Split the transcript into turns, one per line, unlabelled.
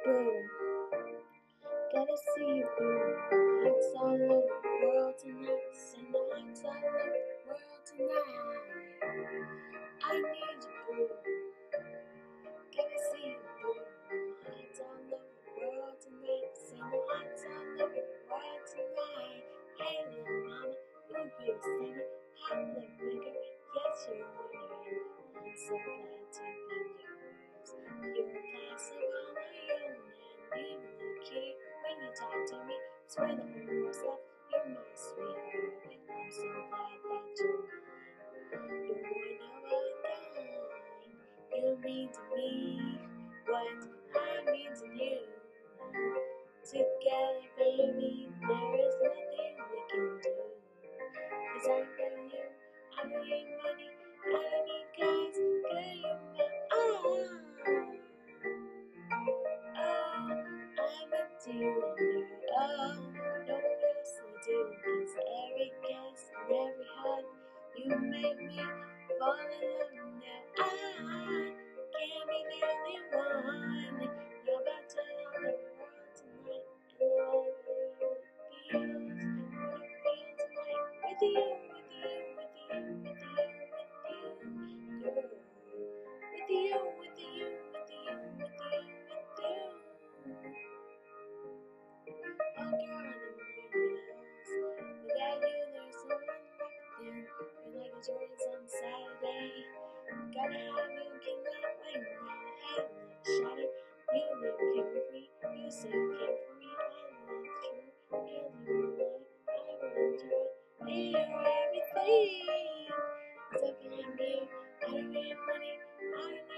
boo. Gotta see you, boo. Hearts all over the world tonight. Send the hearts all over the world tonight. I need you, boo. Gotta see you, boo. Hearts all over the world tonight. Send the hearts all over the world tonight. Hey, little mama, ooh, you're a sinner. Hot lip maker, yes, you're wondering. I'm so glad to be yours. You're a class of all my own, and even though cute when you talk to me, swear the whole world's left. You're my sweetheart. I'm so glad that you're mine. You're one of a kind. You mean to me what I mean to you. Together, baby, there is nothing we can do. 'Cause I know you, I don't need money, I don't need guys, girl, you're my I'm into you, and girl, no one else will do. 'Cause every kiss and every hug, you make me fall in love now. I can't be the only one. You're about to love the world tonight, and whatever it feels, what it feels tonight with you, with you, with you, with you, with you, girl. With you, with you, with you, with you, with you. Oh, girl, I know nobody else. Without you, there's no one like then. You're like a Jordans on Saturday. Gotta have you, cannot wait now. Hey, little shawty, you will care with me. You say you care for me. I love true. You're the only life I will enjoy. And you're everything. Except for you, I don't need money. I don't need